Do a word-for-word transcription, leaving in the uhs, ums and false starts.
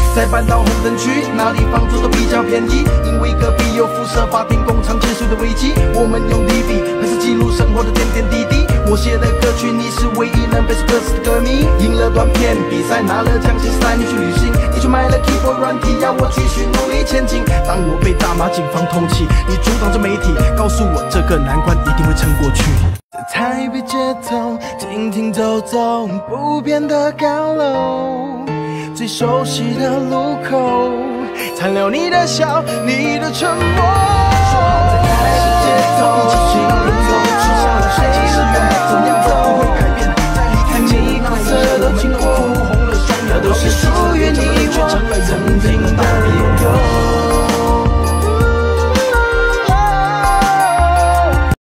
再搬到红灯区，那里房租都比较便宜，因为隔壁有辐射发电工厂结束的危机。我们用笔笔拍摄记录生活的点点滴滴。我写的歌曲，你是唯一能背出歌词的歌迷。赢了短片比赛，拿了奖，其实带你去旅行，你却买了 keyboard 软体，要我继续努力前进。当我被大马警方通缉，你阻挡着媒体，告诉我这个难关一定会撑过去。在台北街头停停走走，不变的高楼，最熟悉的路口，残留你的笑，你的沉默。在台北街头，心里头出现了谁？